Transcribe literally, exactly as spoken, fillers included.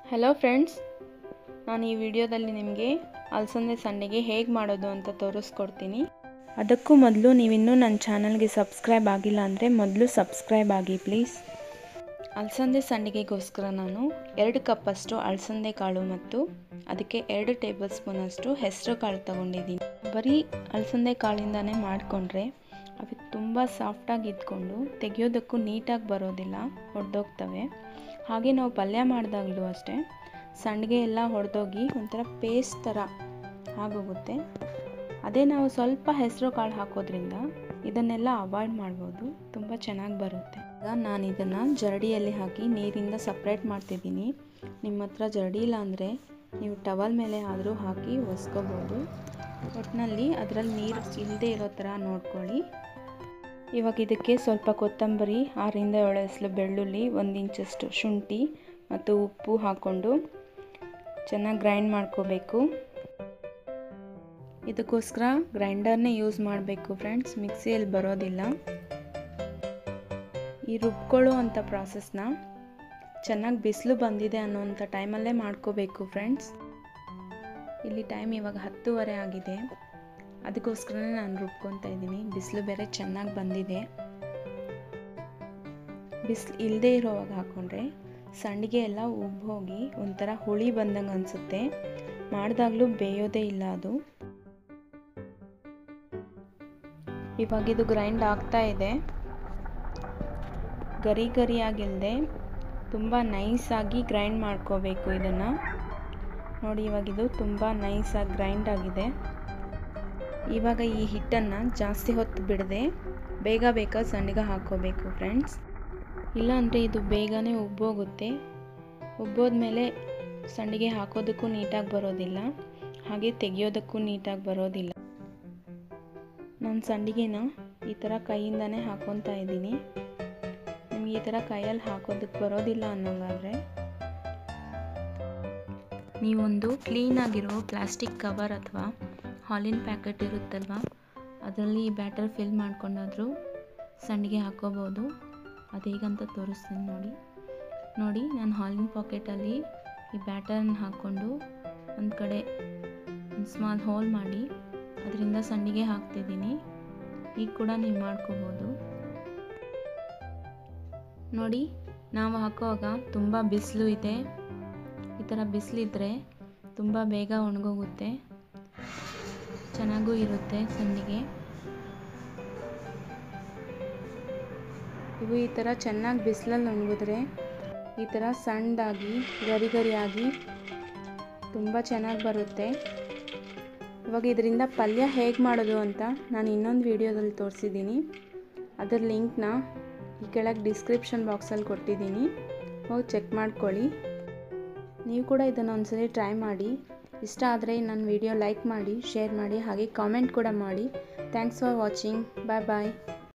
Hello friends, ನಾನು ಈ ವಿಡಿಯೋದಲ್ಲಿ ನಿಮಗೆ ಅಲಸಂದೆ ಸಂಡಿಗೆ ಹೇಗೆ ಮಾಡೋದು ಅಂತ ತೋರಿಸ್ಕೊಡ್ತೀನಿ. ಅದಕ್ಕೂ ಮೊದಲು ನೀವಿನ್ನೂ ನನ್ನ ಚಾನಲ್ಗೆ ಸಬ್ಸ್ಕ್ರೈಬ್ ಆಗಿಲ್ಲ ಅಂದರೆ ಮೊದಲು ಸಬ್ಸ್ಕ್ರೈಬ್ ಆಗಿ ಪ್ಲೀಸ್. ಅಲಸಂದೆ ಸಂಡಿಗೆಗೋಸ್ಕರ ನಾನು ಎರಡು ಕಪ್ಪಷ್ಟು ಅಲಸಂದೆ ಕಾಳು ಮತ್ತು ಅದಕ್ಕೆ ಎರಡು ಟೇಬಲ್ ಸ್ಪೂನಷ್ಟು ಹೆಸರು ಕಾಳು ತೊಗೊಂಡಿದ್ದೀನಿ. ಬರೀ ಅಲಸಂದೆ ಕಾಳಿಂದನೇ ಮಾಡಿಕೊಂಡ್ರೆ ಅವು ತುಂಬ ಸಾಫ್ಟಾಗಿ ಇದ್ಕೊಂಡು ತೆಗೆಯೋದಕ್ಕೂ ನೀಟಾಗಿ ಬರೋದಿಲ್ಲ, ಹೊಡೆದೋಗ್ತವೆ. ಹಾಗೆ ನಾವು ಪಲ್ಯ ಮಾಡಿದಾಗಲೂ ಅಷ್ಟೇ ಸಂಡಿಗೆ ಎಲ್ಲ ಹೊಡೆದೋಗಿ ಒಂಥರ ಪೇಸ್ಟ್ ಥರ ಆಗೋಗುತ್ತೆ. ಅದೇ ನಾವು ಸ್ವಲ್ಪ ಹೆಸರು ಕಾಳು ಹಾಕೋದ್ರಿಂದ ಇದನ್ನೆಲ್ಲ ಅವಾಯ್ಡ್ ಮಾಡ್ಬೋದು, ತುಂಬ ಚೆನ್ನಾಗಿ ಬರುತ್ತೆ. ಈಗ ನಾನು ಇದನ್ನು ಜರಡಿಯಲ್ಲಿ ಹಾಕಿ ನೀರಿಂದ ಸಪ್ರೇಟ್ ಮಾಡ್ತಿದ್ದೀನಿ. ನಿಮ್ಮ ಹತ್ರ ಜರಡಿ ಇಲ್ಲ ಅಂದರೆ ನೀವು ಟವಲ್ ಮೇಲೆ ಆದರೂ ಹಾಕಿ ಒರೆಸ್ಕೋಬೋದು. ಒಟ್ಟಿನಲ್ಲಿ ಅದರಲ್ಲಿ ನೀರು ಇಲ್ಲದೆ ಇರೋ ಥರ ನೋಡ್ಕೊಳ್ಳಿ. ಇವಾಗ ಇದಕ್ಕೆ ಸ್ವಲ್ಪ ಕೊತ್ತಂಬರಿ, ಆರರಿಂದ ಏಳು ಎಸಳು ಬೆಳ್ಳುಳ್ಳಿ, ಒಂದು ಇಂಚಷ್ಟು ಶುಂಠಿ ಮತ್ತು ಉಪ್ಪು ಹಾಕ್ಕೊಂಡು ಚೆನ್ನಾಗಿ ಗ್ರೈಂಡ್ ಮಾಡ್ಕೋಬೇಕು. ಇದಕ್ಕೋಸ್ಕರ ಗ್ರೈಂಡರ್ನೇ ಯೂಸ್ ಮಾಡಬೇಕು ಫ್ರೆಂಡ್ಸ್, ಮಿಕ್ಸಿಯಲ್ಲಿ ಬರೋದಿಲ್ಲ. ಈ ರುಬ್ಕೊಳ್ಳೋ ಅಂಥ ಪ್ರಾಸೆಸ್ನ ಚೆನ್ನಾಗಿ ಬಿಸಿಲು ಬಂದಿದೆ ಅನ್ನೋಂಥ ಟೈಮಲ್ಲೇ ಮಾಡ್ಕೋಬೇಕು ಫ್ರೆಂಡ್ಸ್. ಇಲ್ಲಿ ಟೈಮ್ ಇವಾಗ ಹತ್ತುವರೆ ಆಗಿದೆ, ಅದಕ್ಕೋಸ್ಕರನೇ ನಾನು ರುಬ್ಕೊತಾ ಇದ್ದೀನಿ. ಬಿಸಿಲು ಬೇರೆ ಚೆನ್ನಾಗಿ ಬಂದಿದೆ. ಬಿಸಿಲು ಇಲ್ಲದೆ ಇರೋವಾಗ ಹಾಕ್ಕೊಂಡ್ರೆ ಸಂಡಿಗೆ ಎಲ್ಲ ಉಬ್ಬೋಗಿ ಒಂಥರ ಹುಳಿ ಬಂದಂಗೆ ಅನಿಸುತ್ತೆ. ಮಾಡಿದಾಗಲೂ ಬೇಯೋದೇ ಇಲ್ಲ ಅದು. ಇವಾಗ ಇದು ಗ್ರೈಂಡ್ ಆಗ್ತಾ ಇದೆ. ಗರಿ ಗರಿಯಾಗಿಲ್ಲದೆ ತುಂಬ ನೈಸಾಗಿ ಗ್ರೈಂಡ್ ಮಾಡ್ಕೋಬೇಕು ಇದನ್ನು. ನೋಡಿ, ಇವಾಗಿದು ತುಂಬ ನೈಸಾಗಿ ಗ್ರೈಂಡ್ ಆಗಿದೆ. ಇವಾಗ ಈ ಹಿಟ್ಟನ್ನು ಜಾಸ್ತಿ ಹೊತ್ತು ಬಿಡದೆ ಬೇಗ ಬೇಗ ಸಂಡಿಗೆ ಹಾಕ್ಕೋಬೇಕು ಫ್ರೆಂಡ್ಸ್. ಇಲ್ಲಾಂದರೆ ಇದು ಬೇಗನೆ ಉಬ್ಬೋಗುತ್ತೆ. ಉಬ್ಬೋದ್ಮೇಲೆ ಸಂಡಿಗೆ ಹಾಕೋದಕ್ಕೂ ನೀಟಾಗಿ ಬರೋದಿಲ್ಲ, ಹಾಗೆ ತೆಗಿಯೋದಕ್ಕೂ ನೀಟಾಗಿ ಬರೋದಿಲ್ಲ. ನಾನು ಸಂಡಿಗೆನ ಈ ಥರ ಕೈಯಿಂದನೇ ಹಾಕ್ಕೊತಾ ಇದ್ದೀನಿ. ನಿಮಗೆ ಈ ಥರ ಕೈಯಲ್ಲಿ ಹಾಕೋದಕ್ಕೆ ಬರೋದಿಲ್ಲ ಅನ್ನೋಂಗಾದರೆ ನೀವೊಂದು ಕ್ಲೀನಾಗಿರೋ ಪ್ಲಾಸ್ಟಿಕ್ ಕವರ್ ಅಥವಾ ಹಾಲಿನ ಪ್ಯಾಕೆಟ್ ಇರುತ್ತಲ್ವ, ಅದರಲ್ಲಿ ಈ ಬ್ಯಾಟರ್ ಫಿಲ್ ಮಾಡ್ಕೊಂಡಾದರೂ ಸಂಡಿಗೆ ಹಾಕ್ಕೋಬೋದು. ಅದು ಹೇಗಂತ ತೋರಿಸ್ತೀನಿ ನೋಡಿ. ನೋಡಿ ನಾನು ಹಾಲಿನ ಪಾಕೆಟಲ್ಲಿ ಈ ಬ್ಯಾಟರನ್ನ ಹಾಕ್ಕೊಂಡು ಒಂದು ಕಡೆ ಒಂದು ಸ್ಮಾಲ್ ಹೋಲ್ ಮಾಡಿ ಅದರಿಂದ ಸಂಡಿಗೆ ಹಾಕ್ತಿದ್ದೀನಿ. ಈಗ ಕೂಡ ನೀವು ಮಾಡ್ಕೋಬೋದು. ನೋಡಿ, ನಾವು ಹಾಕುವಾಗ ತುಂಬ ಬಿಸಿಲು ಇದೆ. ಈ ಥರ ಬಿಸಿಲಿದ್ರೆ ತುಂಬ ಬೇಗ ಒಣಗೋಗುತ್ತೆ, ಚೆನ್ನಾಗೂ ಇರುತ್ತೆ ಸಂಡಿಗೆ. ಇವು ಈ ಥರ ಚೆನ್ನಾಗಿ ಬಿಸಿಲಲ್ಲಿ ಒಣಗಿದ್ರೆ ಈ ಥರ ಸಣ್ಣದಾಗಿ ಗರಿ ಗರಿಯಾಗಿ ತುಂಬ ಚೆನ್ನಾಗಿ ಬರುತ್ತೆ. ಇವಾಗ ಇದರಿಂದ ಪಲ್ಯ ಹೇಗೆ ಮಾಡೋದು ಅಂತ ನಾನು ಇನ್ನೊಂದು ವಿಡಿಯೋದಲ್ಲಿ ತೋರಿಸಿದ್ದೀನಿ. ಅದರ ಲಿಂಕ್ನ ಈ ಕೆಳಗೆ ಡಿಸ್ಕ್ರಿಪ್ಷನ್ ಬಾಕ್ಸಲ್ಲಿ ಕೊಟ್ಟಿದ್ದೀನಿ, ಹೋಗಿ ಚೆಕ್ ಮಾಡ್ಕೊಳ್ಳಿ. ನೀವು ಕೂಡ ಇದನ್ನು ಒಂದ್ಸರಿ ಟ್ರೈ ಮಾಡಿ. ಇಷ್ಟ ಆದರೆ ನನ್ನ ವಿಡಿಯೋ ಲೈಕ್ ಮಾಡಿ, ಶೇರ್ ಮಾಡಿ, ಹಾಗೆ ಕಾಮೆಂಟ್ ಕೂಡ ಮಾಡಿ. Thanks for watching. Bye bye.